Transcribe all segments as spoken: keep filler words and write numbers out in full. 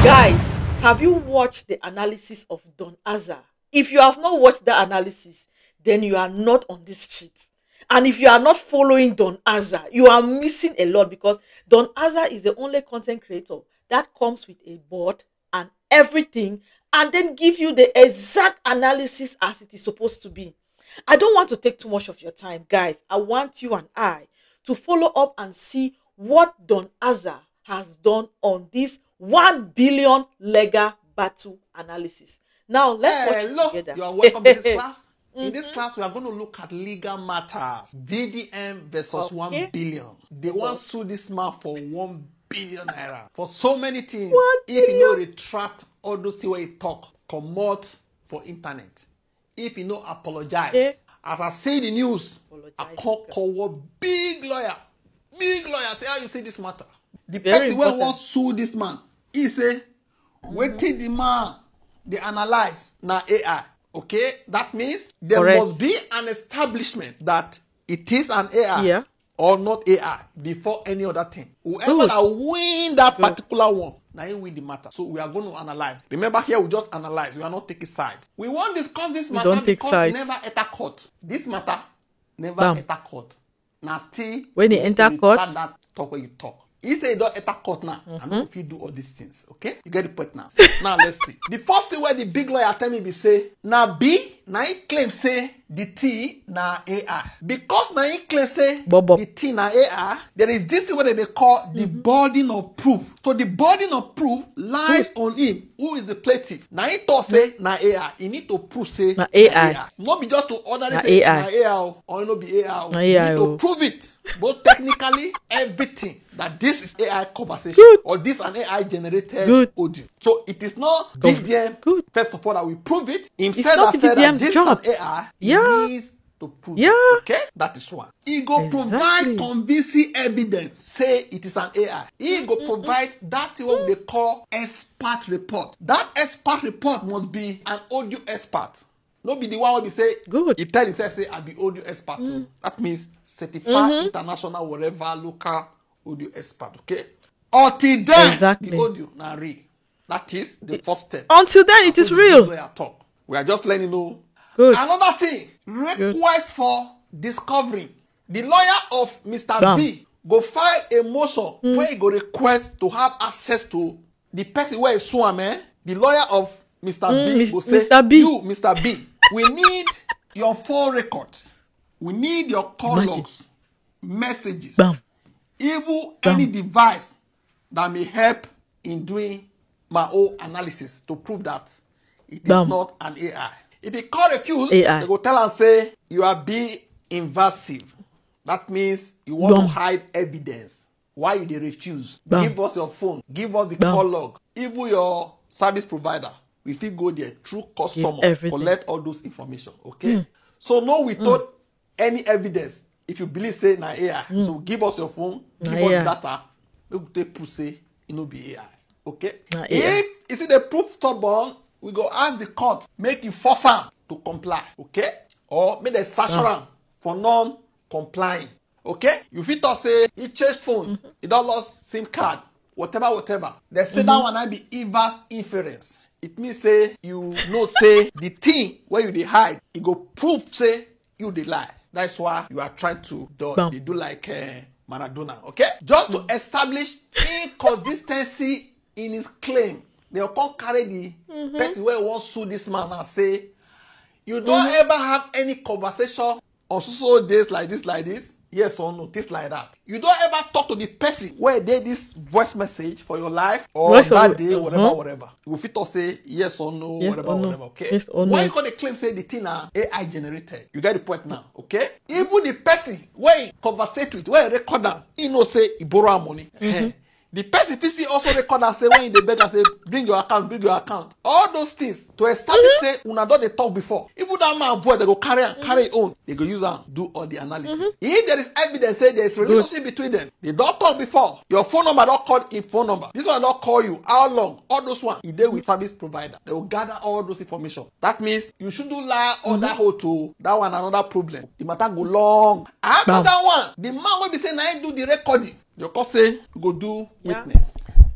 Guys, have you watched the analysis of Don Azar? If you have not watched that analysis, then you are not on this street. And if you are not following Don Azar, you are missing a lot, because Don Azar is the only content creator that comes with a board and everything and then give you the exact analysis as it is supposed to be. I don't want to take too much of your time, guys. I want you and I to follow up and see what Don Azar has done on this one billion legal battle analysis. Now, let's watch it Hello, together. you are welcome to this class. In Mm-hmm. this class, we are going to look at legal matters. V D M versus Okay. one billion. They So- want to sue this man for one billion naira. For so many things. One If you know retract all those things where you talk, come out for internet. If you know apologize. Okay. As I see the news, Apologize, I call okay. call big lawyer. Big lawyer, say how you see this matter. The Very person where important. wants sue this man, he say, waiting the man, they analyze now A I. Okay, that means there Correct. must be an establishment that it is an A I Yeah. or not A I before any other thing. Whoever Good. that win that Good. particular one, now you win the matter. So we are going to analyze. Remember here, we just analyze. We are not taking sides. We won't discuss this We matter don't take because sides. never enter court. This matter never Bam. enter court. Now still When you you enter retract court- that talk where you talk. If they don't enter court now, I know if you do all these things, okay? You get the point now. Now let's see. The first thing where the big lawyer tell me be say, now B, now he claim say the T na A I. Because now he claim say Bobo. the T na A I, there is this thing where they call the burden of proof. So the burden of proof lies on him, who is the plaintiff. Now he talk say na A I. He need to prove say Na A I. Not be just to order Na say A I. na A I or no be A I. Na You A I, need oh. to prove it. Both technically, everything that this is A I conversation Good. or this an A I generated Good. audio. So it is not V D M. Good. First of all, that we prove it. Him It's said not that said that V D M's this job. is an A I. Yeah. He needs to prove Yeah. it. Okay, that is one. He go Exactly. provide convincing evidence. Say it is an A I. He go provide that thing what they call expert report. That expert report must be an audio expert. No be the one where we say Good. he tell himself say I be audio expert too. That means certified international whatever local audio expert. Okay. Until then, Exactly. the audio now real. That is the first step. Until then, it is So the real. big lawyer talk. We are just letting you know. Good. Another thing, request for discovery. The lawyer of Mister Bam. B go file a motion where he go request to have access to the person where he sue him. Eh? The lawyer of Mister B Mis- go say, Mister B. you, Mister B, we need your phone records. We need your call Imagine. logs, messages, Bam. even any device that may help in doing my own analysis to prove that it is Bam. not an A I. If he call refuse, A I. they go tell and say you are being invasive. That means you want Bam. to hide evidence. Why you dey refuse? Bam. Give us your phone. Give us the Bam. call log. Even your service provider. We fit go there through customer everything. collect all those information. Okay. So no, we thought any evidence. If you believe say na A I, so give us your phone. Na Give us A I. data. Make we take proof say it no be A I. Okay. Na A I. If you see the proof stubborn, we go ask the court make you force am to comply. Okay. Or make dem sanction am for non-complying. Okay. You fit talk say he change phone, he don lost SIM card, whatever, whatever. They say that one na be inverse inference. It means say you know say the thing where you dey hide, it go prove say you dey lie. That's why you are trying to do, Bam. they do like uh, Maradona. Okay, just to establish inconsistency in his claim, they will come carry the person where wants sue this man and say, you don't ever have any conversation on so days like this, like this. Yes or no, this like that. You don't ever talk to the person where they this voice message for your life or Voice that or- day, whatever, uh-huh. whatever. You fit talk say yes or no, Yes whatever, or no. whatever. Okay. Yes or Why no. you call the claim say the thing are A I generated? You get the point now, okay? Even the person where he conversate with, where he record am, he know say he borrow am money. Eh. The person fit see also record am say when he dey beg am say bring your account, bring your account. All those things to establish say una don dey talk before. Even that man boy they go carry am, carry him own. They go use am do all the analysis. If there is evidence say there is relationship between them, they don talk before. Your phone number don call him phone number. This one don call you. How long? All those one e dey with service provider. They will gather all those information. That means you shouldn't lie on that whole to that one another problem. The matter go long. After Bam. that one, the man will be saying I do the recording. Your court say you go do Yeah. witness.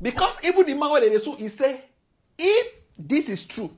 Because even the man where they sue, he say, if this is true,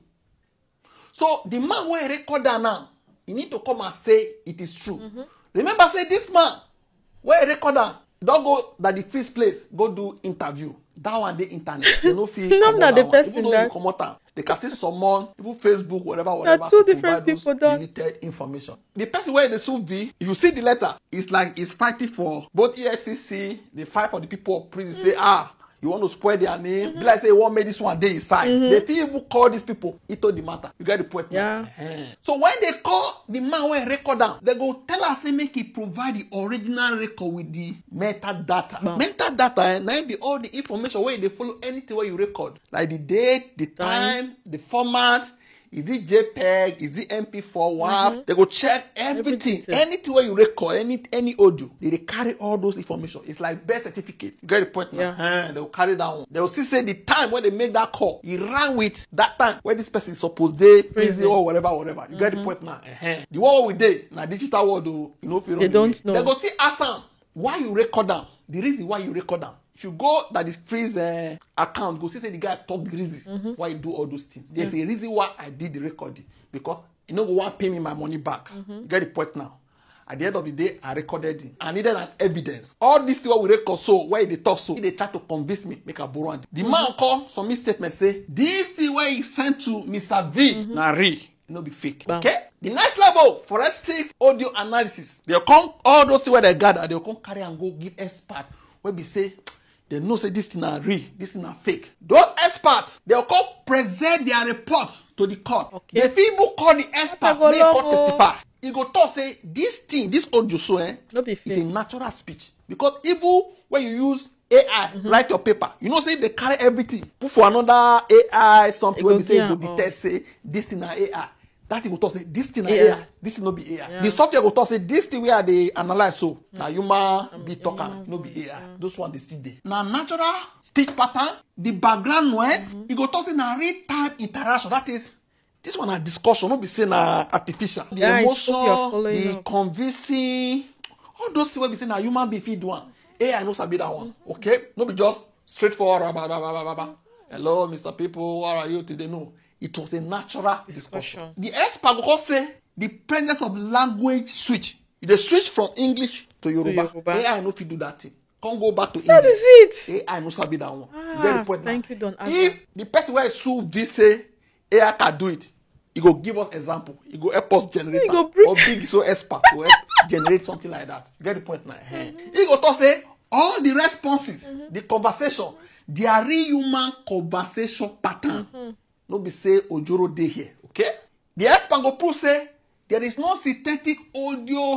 so the man where record that now, he need to come and say it is true. Mm-hmm. Remember, say this man where record that, don't go that the first place, go do interview. That one the internet. You know, feel no, not the person even though that. you come out, they can see someone, even Facebook, whatever, whatever. Two different people done. Deleted information. The person where they sue be, if you see the letter, it's like it's fighting for both E F C C, the fight for the people of prison. Mm-hmm. Say, ah, you want to spoil their name? Mm-hmm. Be like say, what made this one day inside? Mm-hmm. They feel even call these people. It told the matter. You get the point. Yeah. Uh-huh. So when they call the man when record down, they go tell us say make he provide the original record with the metadata. Wow. Metadata, eh, now be all the information where they follow anything where you record, like the date, the time, time the format. Is it JPEG? Is it M P four? W A V? Mm-hmm. They go check everything. everything Anything where you record, any any audio, they, they carry all those information. It's like birth certificate. You get the point now? Yeah. Uh, they will carry that one. They will still say the time when they make that call, it ran with that time where this person is supposed to prison or whatever, whatever. You mm-hmm. get the point now? Uh-huh. The one we did, now digital world, you know, if you they don't the know. They go see Assam. Why you record them? The reason why you record them. If you go that is freeze uh, account, go see say the guy talk the reason mm-hmm. why you do all those things. There's mm-hmm. a reason why I did the recording because you know go want pay me my money back. Mm-hmm. You get the point now. At the end of the day, I recorded it. I needed an evidence. All this thing we record so where they talk so they try to convince me make a borrow. And the mm-hmm. man call some statement say this thing where he sent to Mister V mm-hmm. na real. No be fake. Bam. Okay? The next level, forensic audio analysis. They'll come all those things where they gather, they'll come carry and go give expert where we say they know say this thing are real, this thing are fake. Those experts, they'll come present their report to the court. Okay. The people call the expert, they court testify. He go talk say this thing, this audio so eh, is a natural speech. Because even when you use A I, mm-hmm. write your paper, you know say they carry everything. Put for another A I, something where they say go detect say this thing are A I. That thing go talk say this thing are A I, this thing no be A I. Yeah. The software go talk say this thing where they analyze so mm-hmm. now human be talker, mm-hmm. no be A I. Yeah. Those one they still there. Now natural speech pattern, the background noise, mm-hmm. it go talk say na real time interaction. That is this one a discussion, no be say na artificial. The yeah, emotion, the up. convincing, all those things where be say na human being fit do one. A I no sabi that one. Mm-hmm. Okay, no be just straightforward. Bah, bah, bah, bah, bah. Hello, Mister People, how are you today? No. It was a natural discussion. discussion. The expert will say the presence of language switch. They switch from English to Yoruba. To Yoruba. A I know if you do that thing. Can't go back to English. That is it. A I know sabi that one. Ah, very point thank now. You, Don. If the person where sue this say A I can do it, he go give us example. He go help us generate he go bring... or big so expert to help generate something like that. You get the point now. Mm-hmm. He go talk say all the responses, mm-hmm. the conversation, they are real human conversation pattern. Mm-hmm. No be say Ojoro dey here, okay? The expert go prove say there is no synthetic audio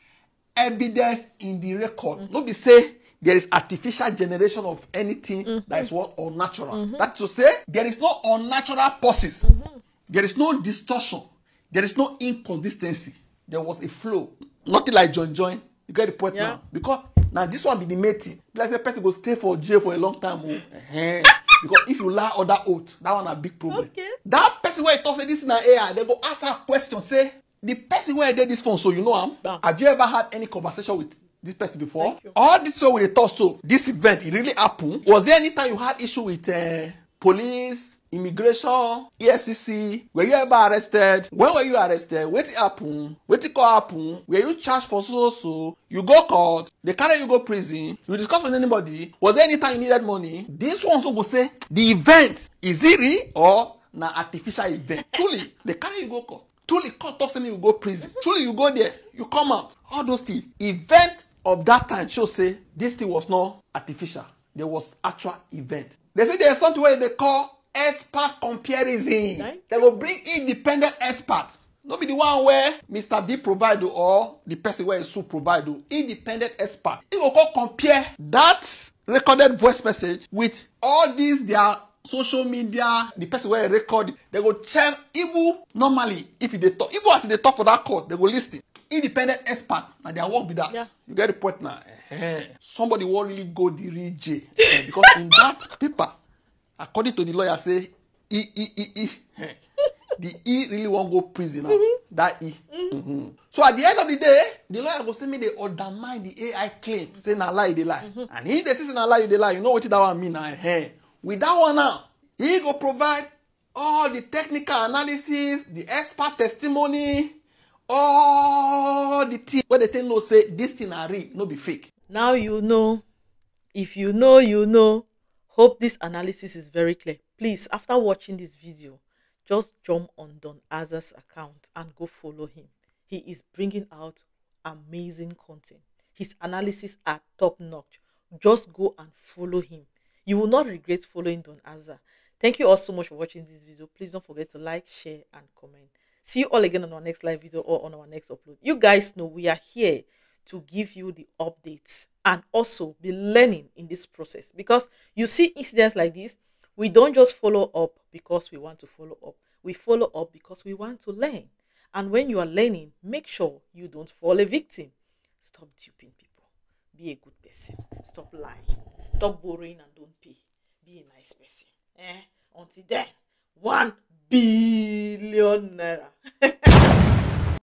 evidence in the record. Mm-hmm. No be say there is artificial generation of anything mm-hmm. that is what unnatural. Mm-hmm. That's to say there is no unnatural pauses. Mm-hmm. There is no distortion. There is no inconsistency. There was a flow. Nothing like join join. You get the point yeah. now? Because now this one be the main thing. Like the person go stay for jail for a long time. Oh. Because if you lie other oath, that one a big problem. Okay. That person where he talks say this in an A I, they go ask her question, say, the person where did this phone, so you know him. Um, have you ever had any conversation with this person before? All this way with the talk, so this event, it really happened. Was there any time you had issue with uh, police, immigration, E F C C? Were you ever arrested? When were you arrested? What happened? What it happen? Were you charged for so so? You go court, they carry you go prison, you discuss with anybody. Was there any time you needed money? This one also go say the event is it real or na artificial event? Truly, they carry you go court. Truly, court talks and you go prison. Truly, you go there, you come out. All those things. Event of that time show say this thing was not artificial. There was actual event. They say there's something where they call expert comparison. Right. They will bring independent expert. Not be the one where Mister B provide or the person where is sue provide independent expert. He will go compare that recorded voice message with all these their social media, the person where record. They go check even normally if they talk, even as they talk for that court, they go listen. Independent expert and their work be that. Yeah. You get the point now. Uh-huh. Somebody will really go the real J uh, because in that paper, according to the lawyer, say e e e e. the E really won't go prison now. Mm-hmm. That E. Mm-hmm. Mm-hmm. So at the end of the day, the lawyer will say me they undermine the A I claim. Say na lie, they lie. Mm-hmm. And if they say na lie, they lie. You know what that one mean now? Hey. With that one now, he go provide all the technical analysis, the expert testimony, all the things where they tell no say this thing are real, no be fake. Now you know. If you know, you know. Hope this analysis is very clear. Please, after watching this video, just jump on Don Azza's account and go follow him. He is bringing out amazing content. His analysis are top notch. Just go and follow him. You will not regret following Don Azza. Thank you all so much for watching this video. Please don't forget to like, share, and comment. See you all again on our next live video or on our next upload. You guys know we are here to give you the updates and also be learning in this process, because you see incidents like this, we don't just follow up because we want to follow up. We follow up because we want to learn. And when you are learning, make sure you don't fall a victim. Stop duping people. Be a good person. Stop lying. Stop borrowing and don't pay. Be a nice person. Eh? Until then, one billion naira.